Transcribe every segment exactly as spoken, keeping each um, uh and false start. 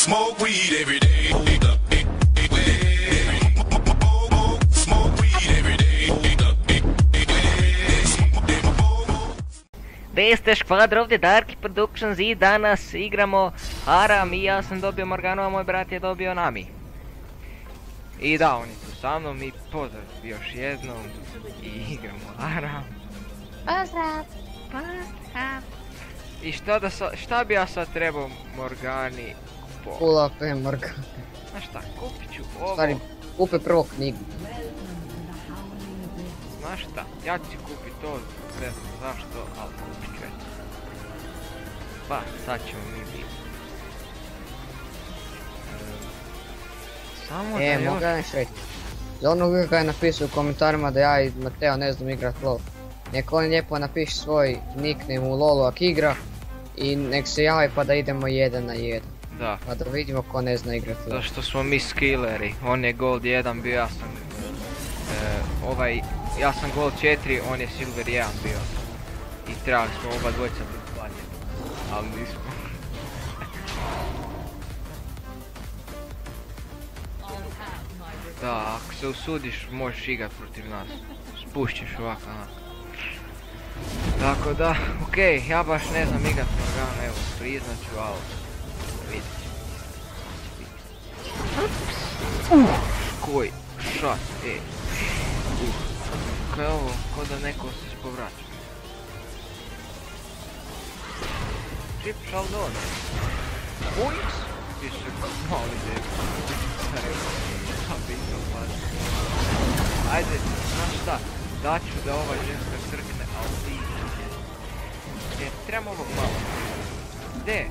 Smoke weed every day. Smoke weed every day. Gdje ste škvadra, ovdje Darky Productions i danas igramo Haram i ja sam dobio Morganu, a moj brat je dobio Nami. I da, on je tu sa mnom i pozdrav još jednom i igramo Haram. Pozdrav! Pozdrav! I šta, da sa, šta bi ja sad trebao Morgani kupovati? Full A P Morgan. Znaš šta, kupit ću ovo. Stari, kupi prvo knjigu. Znaš šta, ja ću kupit to, ne znam zašto, ali kupit ću eto. Pa, sad ćemo mi vidjeti. Samo da E, još... mogu ja nešto reći. Za onog uvijek je napisao u komentarima da ja i Mateo ne znam igrat LOL. Nek on lijepo napiše svoj nickname u LOLu ak igra i nek se javi pa da idemo jedan na jedan. Da. Pa da vidimo ko ne zna igrat LOL. Zašto smo mi skilleri, on je gold jedan bio, ja sam... E, ovaj, ja sam gold četiri, on je silver jedan bio. I trebali smo oba dvojca biti planjeni, ali nismo. Da, ako se usudiš možeš igrat protiv nas. Spušćeš ovako, onako. Tako da, okej, ja baš ne znam igrat Morgana, evo, priznat ću, ali... Vidjet ću. Uh, koji šat, ej. Uh, kaj je ovo, ko da neko se povraća. Chip Sheldon. Boings? Ti se mali debel. Ajde, znaš šta, daću da ova ženska crkne, ali ti... E, trebamo ovog malo. Gdje?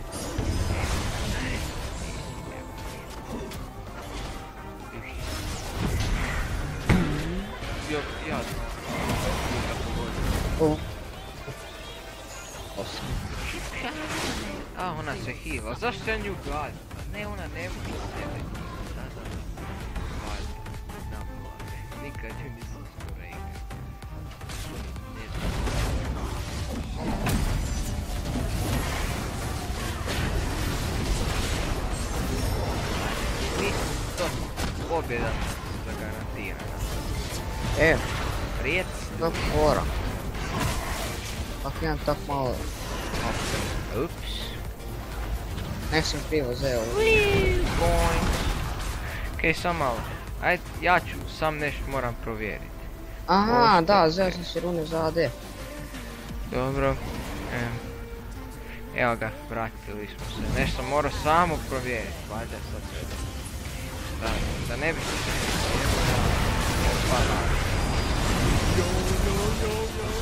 Jo, ja Oh. A, ona se heala, zašto ja nju gadim? Ne, ona ne može sebe. Da, da, da. Gadim. Naplave. Nikad ju nisam skoro igrao. Ne znam. To, pobjeda zagarantirana. E, Rijec. to je fora. Ako imam tak malo... Ups. Nek sam krivo zeo. Okej, sam malo. Ajde, ja ću, sam nešto moram provjeriti. Aha, Možda, da, zeo okej. sam se rune za A D. Dobro. Ehm. Evo ga, vratili smo se. Nešto sam morao samo provjeriti. Valjda sad sve da... Da, da ne bi se... Opa, da. Jo, jo, jo, jo.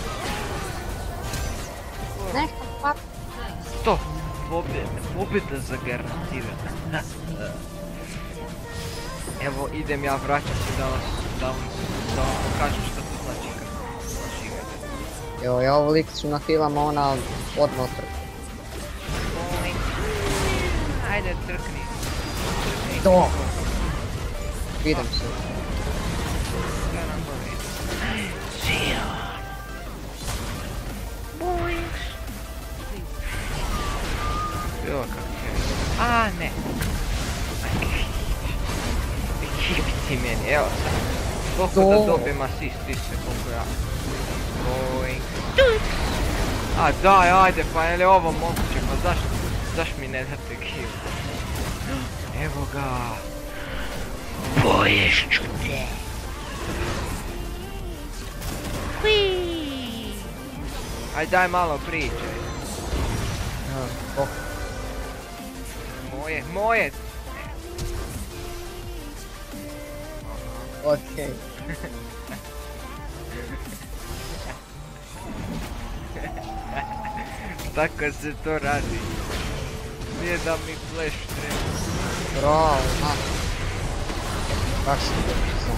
Nešto pa... To! Pobjeda, pobjeda zagarantirana. Evo, idem ja vraćam se da vas... Da vam... Da vam pokažem što to znači kad... Znači igrate. Evo, ja ovo likicu na hilama, ona odmah trka. Ajde, trkni. Trkni. To! Vidim se. Sve nam govori. Sion. Boings. Jo, kako je. A, ne. Ekipi ti meni, evo sad. Koliko da dobijem asist, ti se koliko ja. Boing. A daj, ajde, pa je li ovo moguće, pa zašto, zašto mi ne date kill? Evo ga. Poješću te. Ajde, daj malo pričaj. Oh. Moje, moje. Okej. Tako se to radi. Nije da mi flash treba. Bravo, na. Kak si to sam?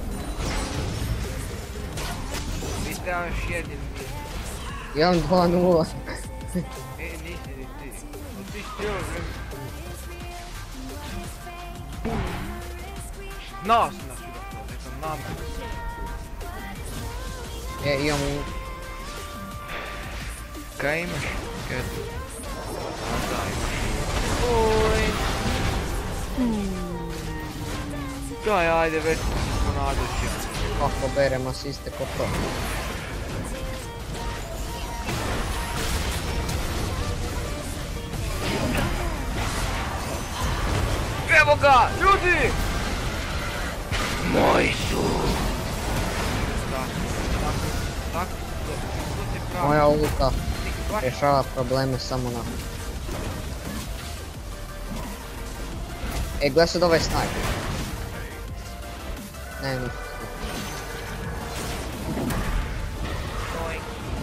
Mi treba još jedin mi. Imam dva nula. E, nisi ni ti. No ti cijelo vreme. Nas nas da to, nekam nama. E, imam u... Kaj imaš? Kaj tu? A da, imaš. Oj. Daj, ajde, već smo nadući. Kako berem asiste ko pro. Evo ga, ljudi! Moji su! Tako, tako, tako, to, to ti pravi. Moja ulta Ti baš rješava probleme samo na... E, gledaj sad ovaj sniper. Ne, ništa. Oj.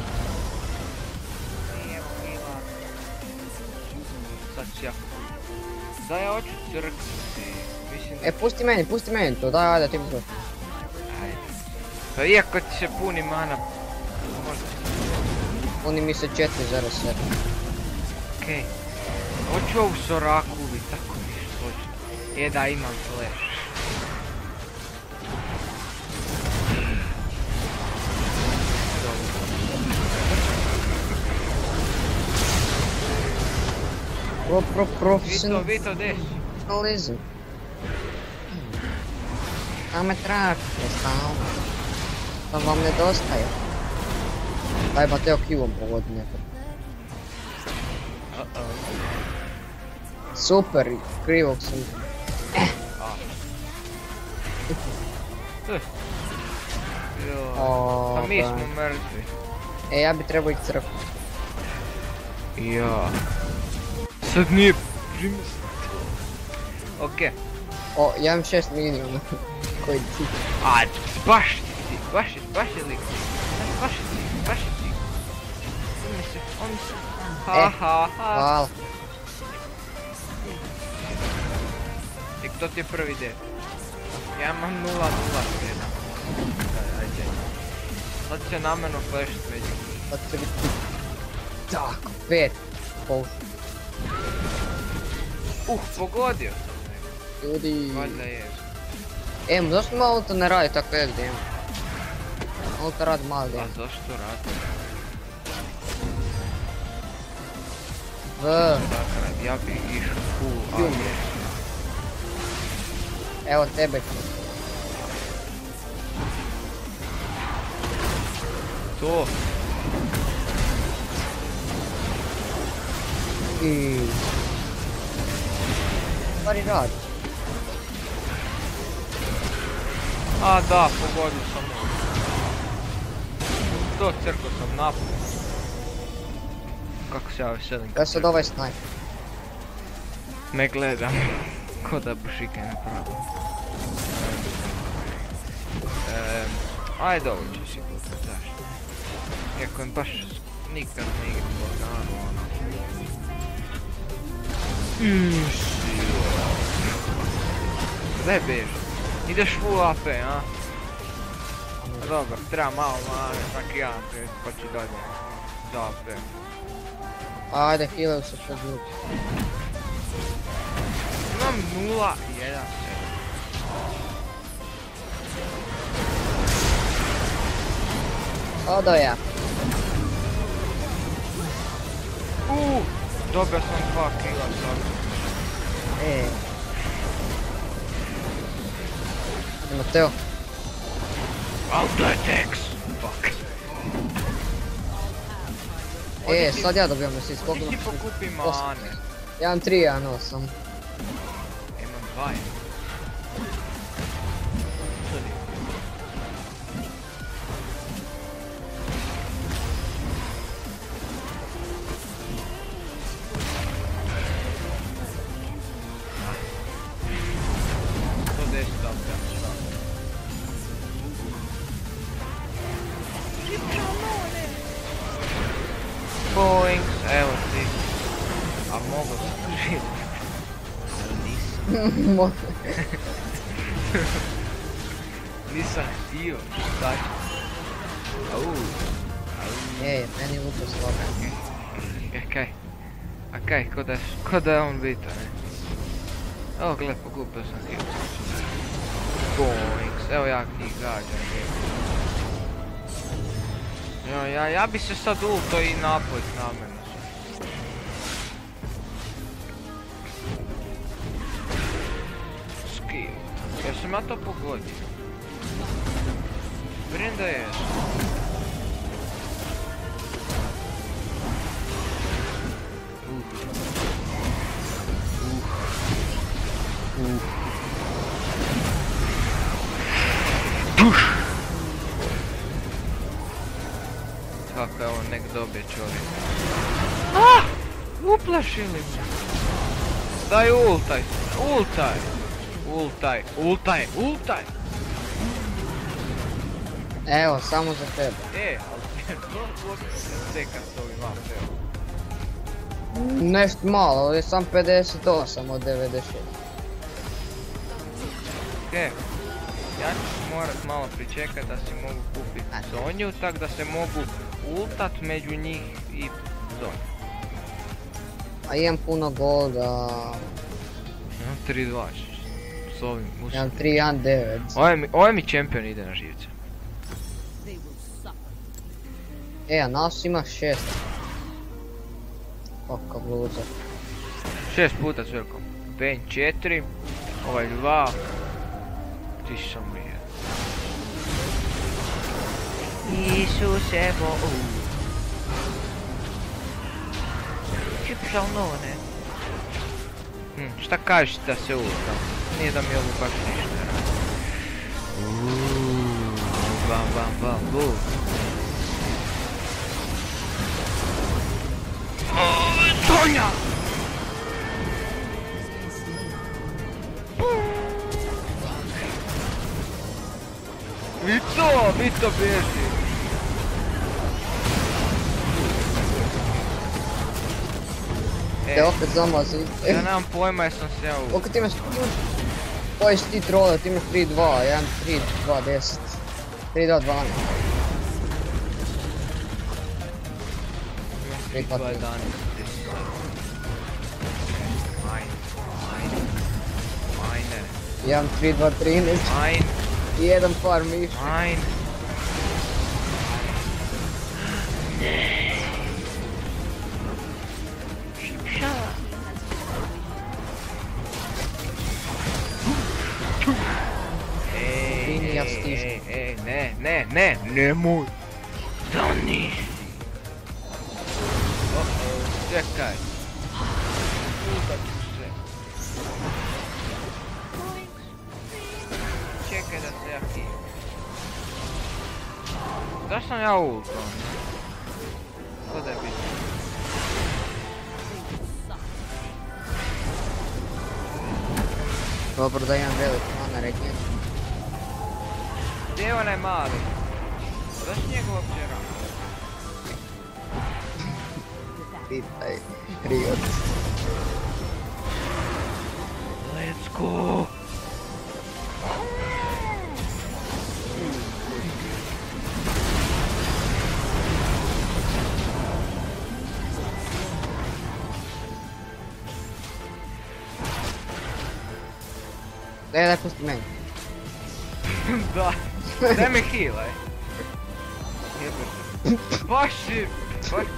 Evo kila. Sad ću ja. Da ja hoću crknuti. Mislim da... E, pusti meni, pusti meni to, daj, ajde, ti mi to. Ajde. Pa iako ti se puni mana... Možda... Puni mi se četiri zarez sedam. Okej. Hoću ovu Soraku ubit, tako mi što hoću. Je da imam flash. Pro, pro, Vito, profesionalizam. Vito, deš? A me tražite stalno. To vam nedostaje. Daj Mateo kivom pogodi nekad. Uh-oh. Super, krivog sam. Eh. Joj. O, Pa mi da. smo mrtvi. E, ja bi trebao ići crkvu. Ja. Sad nije primisli. Okej. O, ja imam šest milijuna. Koji ti? A, baš ti, baš je, baš je lik. Baš je ti, baš je ti. On mi se, on mi se. Ha E, ha ha. Hvala. Tek to ti je prvi del. Ja imam nula nula sedam. Daj, ajde. Sad će namjerno flashit među. Sad će biti... Tako, pet. Pouš. Uh, pogodio sam nego. Ljudi... Valjda je. E, zašto malo to ne radi tako jak da ima? Malo to radi malo da A ima. zašto radi? V. Dakle, ja bih išao full Ju. A D. Evo tebe. To. I... Stvari radi. A da, pogodio sam ovo. To crko sam napad. Kako se ja veselim Ja sad ovaj sniper. ne gledam. Ko da bušike ne pravim. Ehm, ajde ovo ću si kupit, zašto? Iako im baš nikad ne igram Morganu, ono. Mm, sila. Gdje beži? Ideš full A P, a? A dobro, treba malo mane, tak jedan pet, pa ću dalje. Za A P. Ajde, healaju se što drugi. Imam nula jedan sedam. Odo ja. Uuu, dobio sam dva kila sad. E. Mateo. Auto attacks! Fuck. E, sad ja dobijam assist. Koliko Ti si imaš? pokupi Osam. mane. Ja imam tri, ja imam osam. Imam dva. Sorry. sto deset upgrade, šta? Boings, evo ti. A mogu sam živjeti. Ali nisam. Mo- Nisam htio, šta ću? Au. E, meni lupo sloga. Okej. Okej, ko da, ko da je on bitan, ne? Evo gle, pogubio sam kill. Boings, evo ja njih gađam. Ja, ja, ja bi se sad ulto i napojit namjerno. Skill. Kaj sam ja to pogodio. Vjerujem da je. Kako je ovo nek dobije čovjek. Ah! Uplašili me. Daj ultaj, ultaj. Ultaj, ultaj, ultaj. Evo, samo za tebe. E, ali to uopće se seka s ovim apelom. Nešto malo, ali je sam pedeset osam od devedeset šest. Okej. Ja ću morat malo pričekat da si mogu kupit Sonju, tak da se mogu ultat među njih i Sonju. A imam puno golda. Imam tri dva s ovim Imam usim. tri jedan devet. Ovaj mi, ovaj mi čempion ide na živce. E, a nas ima šest. Kakav loser. Šest puta s velikom. Ben četiri, ovaj dva. Ti sam nije. Isuse mo... Čipšal no, ne? Hm, šta kažeš da se ultam? Nije da mi ovo baš ništa radi. Uuuu, bam bam bam bum. Sonja! Vito, Vito bježi. Te opet zamazi. Ja nemam pojma jer sam se ja u... Koliko ti imaš? Koji si ti trole, ti imaš tri dva, ja imam tri dva deset. tri dva dvanaest. tri dva Dva tri. jedanaest. Majn, majn, majne, Ja imam tri dva trinaest majn, i jedan par miša. majn. Šipšala. Ej, Vini, ja ej, stisnem. ej, ej, ne, ne, ne, nemoj. Stani. Oh-oh, čekaj. Ultat ću se. Čekaj da se ja him. Zašto sam ja ultao? Ko da je bitno? Dobro da imam velik mana regen. Gdje je onaj mali? Zašto njega uopće radi? Pitaj, Riot. Let's go! Daj, daj, pusti meni. Da, daj me healaj. Jebote. Baš je, baš...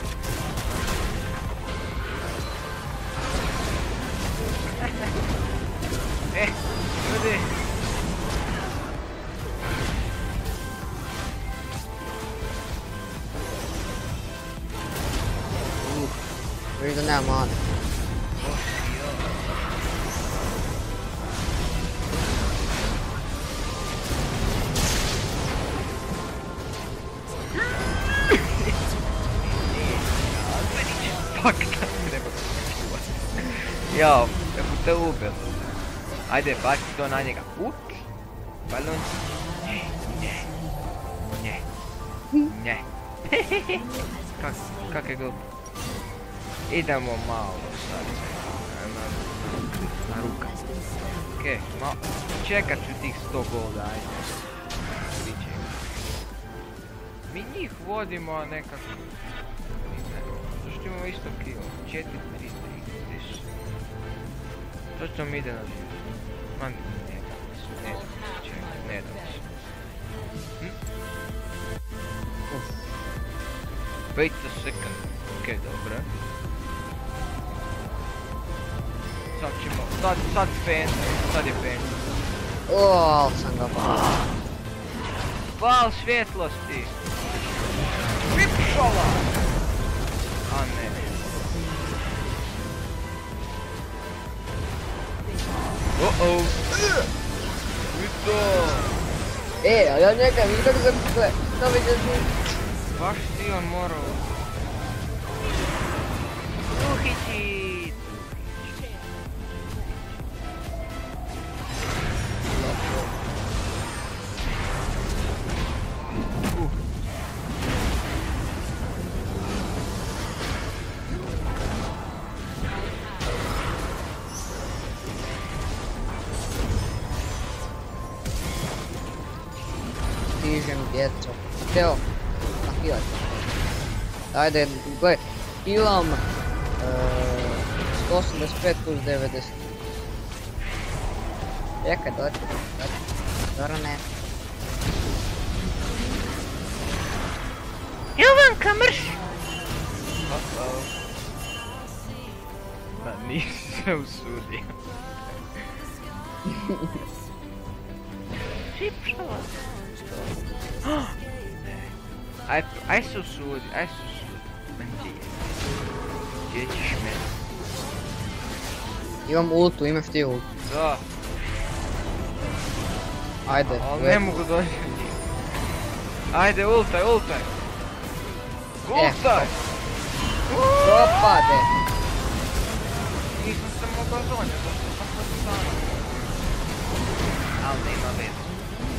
E, ljudi. Vidiš da nema mana. Fuck, treba ga čuvati. Jao, kako te ubio. Ajde, baci to na njega. Ups. Balon. Ne, ne. Ne. Ne. Kak, kak je glup. Idemo malo sad. Na, na, na ruka. Okej, okay, malo. Čekat ću tih sto golda, ajde. Biće. Mi njih vodimo, a nekako... Zašto imamo isto kill? četiri tri tri. Točno mi ide na život. Man, ne da mi se, ne da mi se, čekaj, ne da mi se. Hm? Wait a second. Okej, okay, dobro. Sad ćemo, sad, sad pen, sad je pen. O, al sam ga pao. Val svjetlosti! Vipšala! A ne. Uh-oh! Vito! E, ali ja njega vidim kako se gle. To vidio ti. Baš si on morao... Uhići! Stižem djeco. Teo, nahilaj. Ajde, gle, healam sto osamdeset pet plus devedeset. Čekaj, dođe, dođe. Dobro ne. Jovanka, mrš! Uh-oh. Pa nisi se usudio. Čipšala. Aj, aj se usudi, aj se usudi. Meni gdje ćeš meni? Imam ultu, imaš ti ultu. Da, Ajde, ali gle. ne mogu doći do njih. Ajde, ultaj, ultaj! Ultaj! Propade. Nisam se mogao donijeti, zašto sam sad stano. Ali nema veze.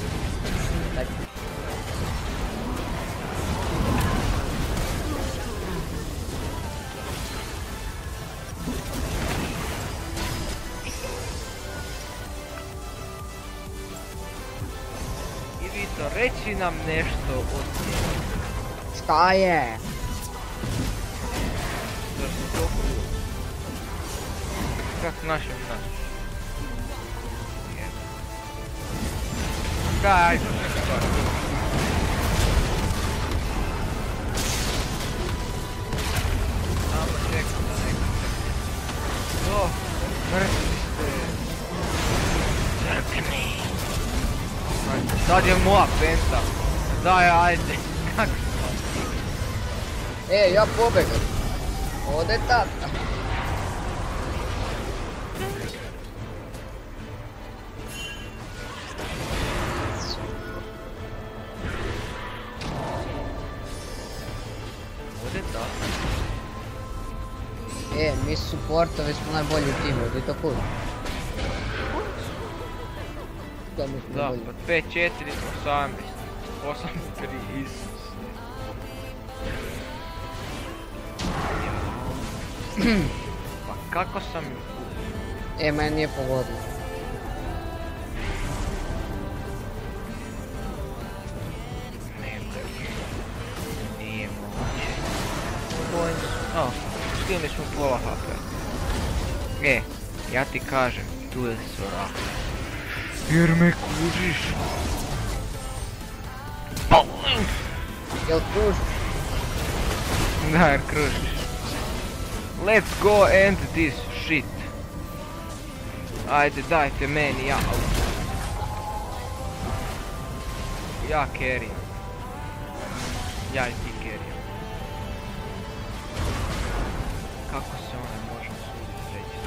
I Vito, reci nam nešto o njemu. Šta je? Zašto to cool? Kak našem naš? Kaj, ajde, šta? Samo čekam da neko čekam. To, mrtvi ste. Crkni. Ajde, sad je moja penta. Daj, ajde. Kak sam? E, ja pobegam. Ode tata. Ode da. E, mi supportovi smo najbolji u timu, je to cool? Da, mi smo Da, najbolji. pod pet četiri osamnaest. osam tri, Isus. Pa kako sam ju kupio? E, meni nije pogodilo. Ne mogu. Nije moguće. Bojim se. O, skili smo pola H P. E, ja ti kažem, tu je Soraka. Jer me kužiš. Jel kružiš? Da, jer kružiš. Let's go end this shit. Ajde, dajte meni, ja auto. Ja carry. Ja i ti carry. Kako se ona može usuditi reći?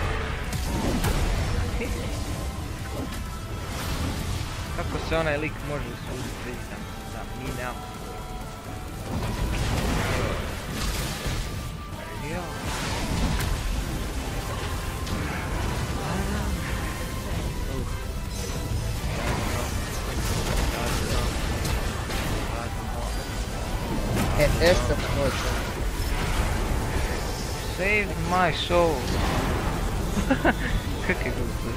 Kako se onaj lik može usuditi reći da, da mi nemamo? Ja. E, teško proći. Save my soul. Kak je glupo.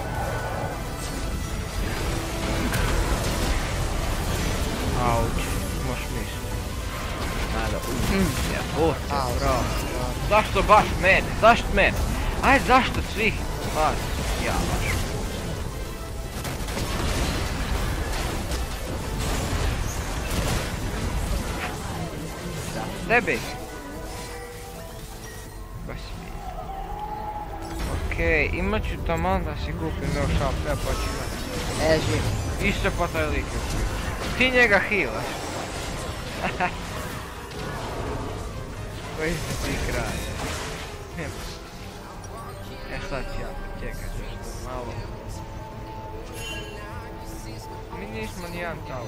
Auć, možeš misliti. Nada, ja, o, Au, bravo. bravo. Zašto baš mene? Zašto mene? Aj, zašto svih? Baš, ja baš. Da, tebi. Baš mi. Okej, imat ću taman da si kupim još šampe, pa ću imati E, živ. Isto pa taj lik. Ti njega healaš. Koji si ti kraj? Nema. E sad ću ja počekat nešto malo. Mi nismo nijedan tower.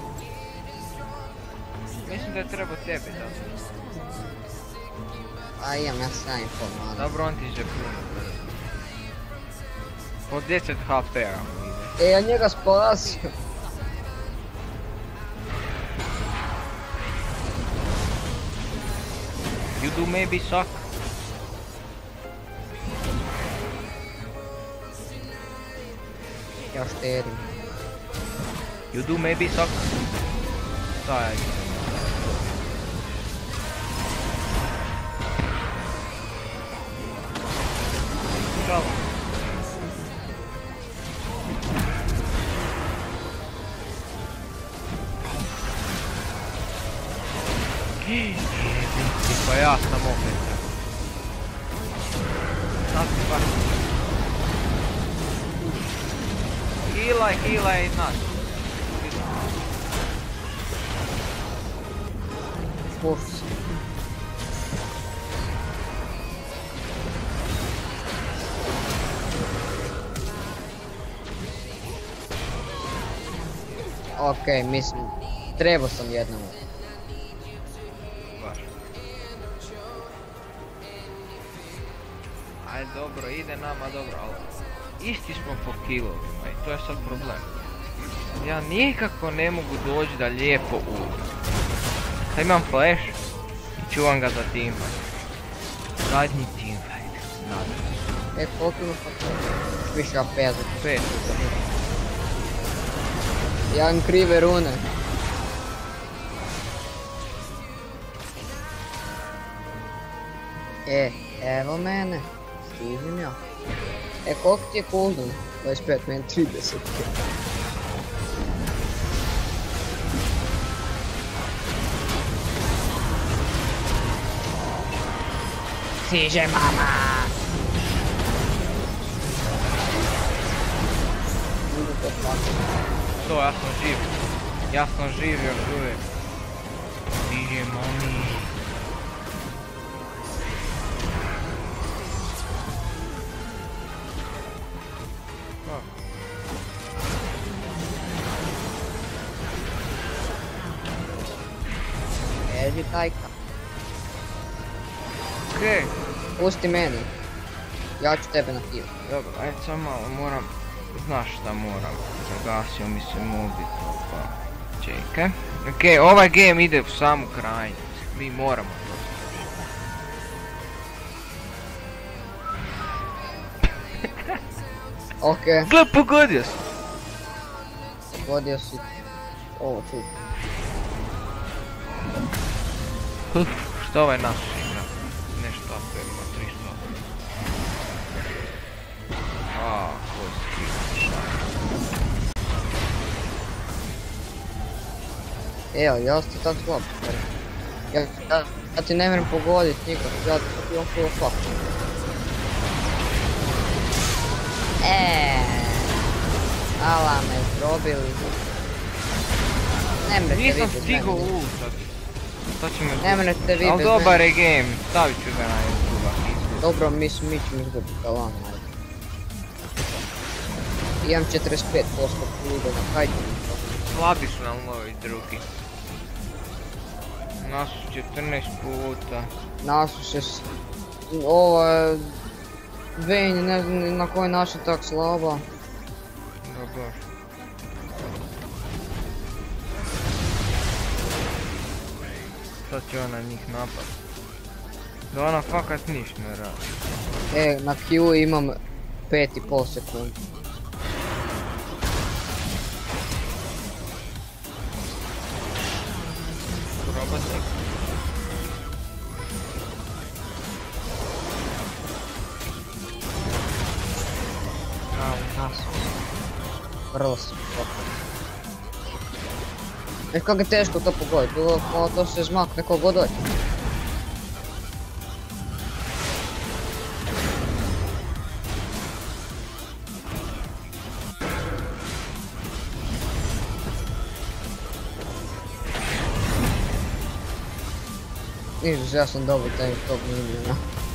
Mislim da je trebao tebi dati. A imam ja sedam i pol mana. Dobro, on ti će puno brzo. Po deset H P-a mu ide. E, ja njega spasio. You do maybe suck. Ja šterim. You do maybe suck. Daj. Čao. Pa ja sam opet. Sad pa. Healaj, healaj nas. Pušu se. Okej, mislim, trebao sam jednom. Baš. Ajde dobro, ide nama dobro, ali isti smo po killovima i to je sad problem. Ja nikako ne mogu doći da lijepo ult. Sad imam flash i čuvam ga za teamfight. Zadnji teamfight, nadam se. E, koliko ima pa to? Više A P za Pet. ja imam krive rune. E, evo mene. Stignem ja. E, koliko ti je cooldown? dvadeset pet, meni trideset. Siže mama! Budu to tako. To, ja sam živ. Ja sam živ još uvijek. Stiže mami. Eži tajka. Okej. Pusti meni. Ja ću tebe na kill. Dobro, ajde samo malo, moram, znaš šta moram, zagasio mi se mobitel, pa čekaj. Okej, ovaj game ide u samu krajnju, mi moramo to. Okej, Gle, pogodio sam! pogodio si ovo tu. Uf, što ovaj naš igra? Nešto apel ima tristo. Aaa, koji skip. Evo, ja sam tako slab. stvari. Ja, ja, ja ti ne moram pogodit nikak, ja ti imam full fuck. Eee, ala me zdrobili. Ne mrete vi Nisam bez stigao mene. ultat. Šta će me... Ne mrete vi Al bez dobar mene. je game, stavit ću ga na YouTube. Dobro, mislim, mi ćemo izgubiti kalan, ajde. Imam četrdeset pet posto cooldown, hajde mi to. Slabi su nam ovi drugi. Nas su četrnaest puta. Nasuše s... Ovo je... Vayne, ne znam ni na koji način tak slaba. Dobro. Sad će ona njih napad. Da ona fakat niš ne radi. E, na Q imam pet i pol sekundi. Robotnik. Au, nas. Vrlo sam pokoj. Znaš kako je teško to pogoditi, to, to, to se zmakne ko god dođe. Ništa, ja sam dobro taj tog miniona.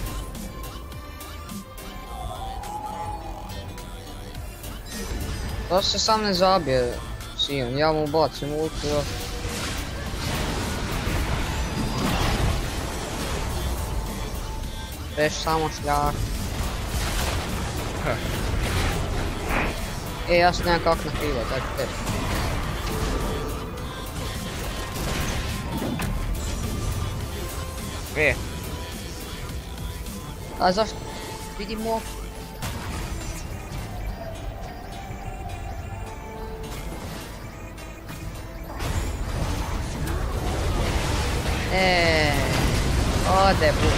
To se sam ne zabije, Sion, ja mu bacim ulti još. Reš samo šljak. E, ja se nemam kak nahivat, daj te. E, A zašto? Vidimo. Eee, ode bu.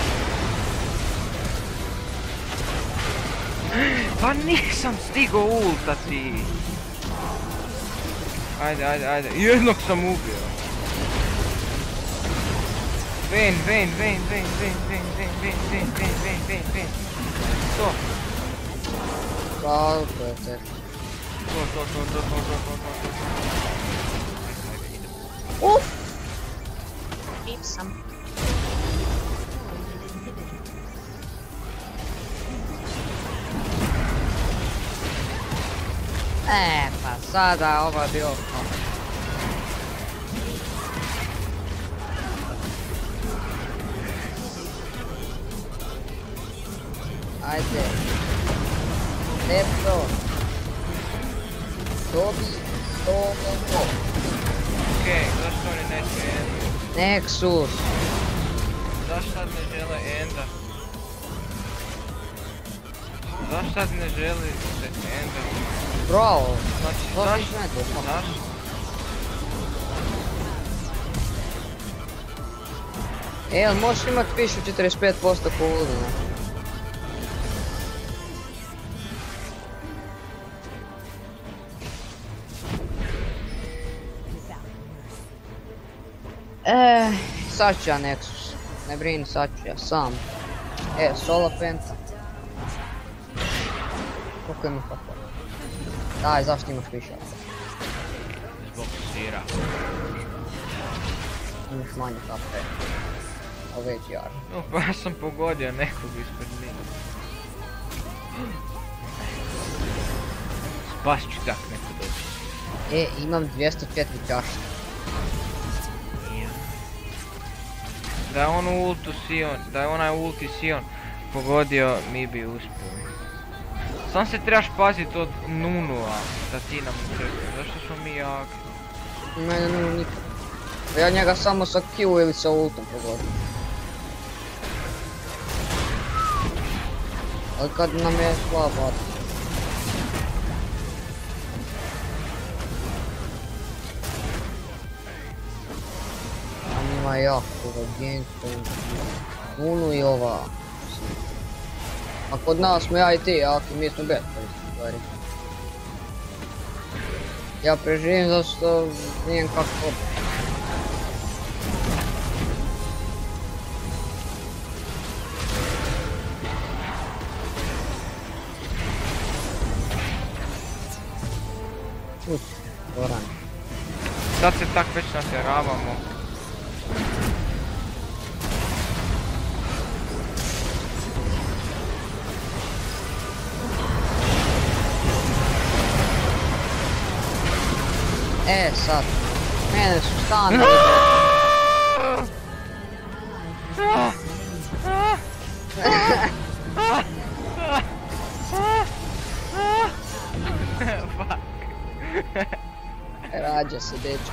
pa nisam stigao ultati. Ajde, ajde, ajde. Jednog sam ubio. Ven, ven, ven, ven, ven, ven, ven, ven, ven, ven, ven, ven, ven. To. Kao, to je te. To, to, to, to, to, to, to, to, to. Ajde, idemo. Uf! Živ sam. E, pa sada ovo je bio... Ajde. Let's go. Dobi, to, to. Okej, zašto oni neće enda? Nexus. Zašto sad ne žele enda? Zašto sad ne želi se enda? Bravo. Znači, To zašto? niš ne to. Zašto? E, jel možeš imat više od četrdeset pet posto cooldown? E, sad ću ja Nexus. Ne brini, sad ću ja sam. E, solo penta. Koliko ima kako? Daj, zašto imaš više? Zbog sira. Imaš manje K P. A već jar. No, pa ja sam pogodio nekog ispred njih. Spas ću tak neko dobiti. E, imam dvjesto četiri čaše. Da je on ultu Sion, da je onaj ulti Sion pogodio, mi bi uspjeli. Sam se trebaš pazit od Nunua, da ti nam utrpi, zašto smo mi jaki? Mene nema nikad. Ja njega samo sa Q ili sa ultom pogodim. Ali kad nam je slaba. On ima jako genku, Nunu i ova. A kod nas smo ja i ti jaki, mi smo bad u stvari. Ja preživim zato što nijem kako pobjeć. Uć, Goran. Sad se tak već natjeravamo. E sad, mene su stanovi. Rađa se dečko.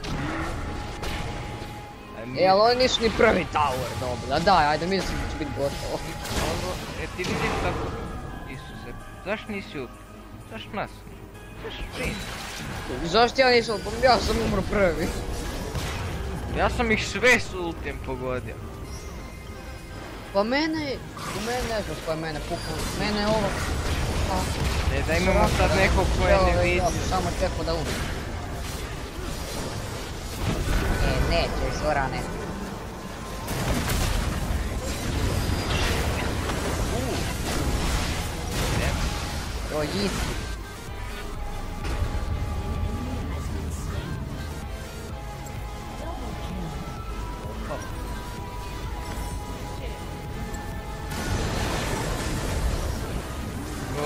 E, ali oni nisu ni prvi tower dobili, a daj, ajde, mislim da će biti gotovo. Dobro, e ti vidiš tako... Isuse, zašto nisi ut? Zašto nas? Zašto ti? Zašto ja nisam, pa ja sam umro prvi. Ja sam ih sve s ultijem pogodio. Pa mene, u mene ne znam koja je mene pukla, mene je ovo... Ne da imamo sad nekog koje ne vidi. Ja sam samo čekao da umre. E, neće, Zorane. To jiti.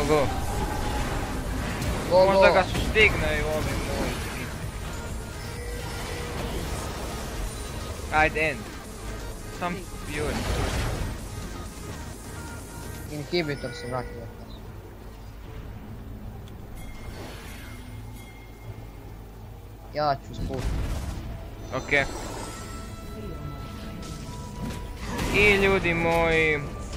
Go, go. Go, Možda go. ga su stignaju ovi moji. Ajde, end. Sam joj. Inhibitor se vratio. Ja ću spustiti. Okej. I ljudi moji,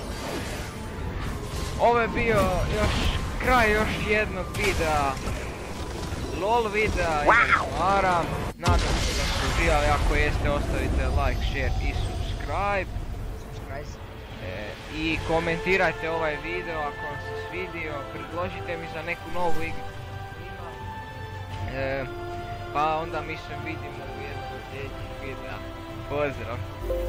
ovo je bio još kraj još jednog videa, lol videa, wow. Nadam se da ste uživali, ako jeste ostavite like, share i subscribe. E, I komentirajte ovaj video ako vam se svidio, predložite mi za neku novu igru. E, pa onda mi se vidimo u jednom od sljedećih videa. Pozdrav!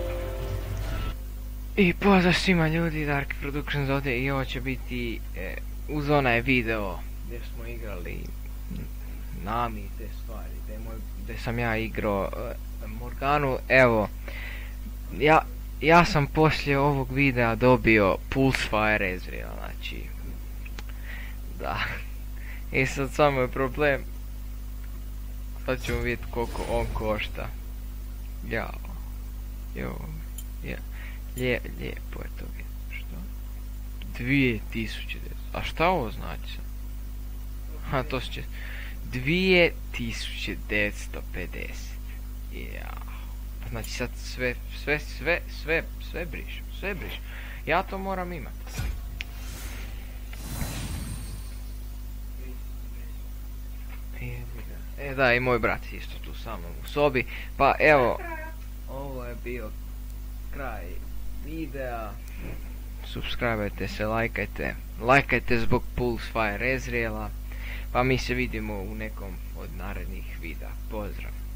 I pozdrav svima ljudi, Dark Productions ovdje i ovo će biti e, uz onaj video gdje smo igrali Nami i te stvari, gdje, moj, gdje sam ja igrao e, Morganu. Evo, ja, ja sam poslije ovog videa dobio Pulsefire Ezreal, znači, da. I sad samo je problem, sad ćemo vidjeti koliko on košta. Jao, jo, ja. Lije, lijepo je to vidjeti, što? dvije tisuće devetsto, a šta ovo znači sad? Ha, to će... dvije tisuće devetsto pedeset, jao. Znači sad sve, sve, sve, sve, sve brišem, sve brišem. Ja to moram imati. E da, i moj brat isto tu sa mnom u sobi. Pa evo, ovo je bio kraj videa. Subscribeajte se, lajkajte. Lajkajte zbog Pulsefire Ezreala. Pa mi se vidimo u nekom od narednih videa. Pozdrav!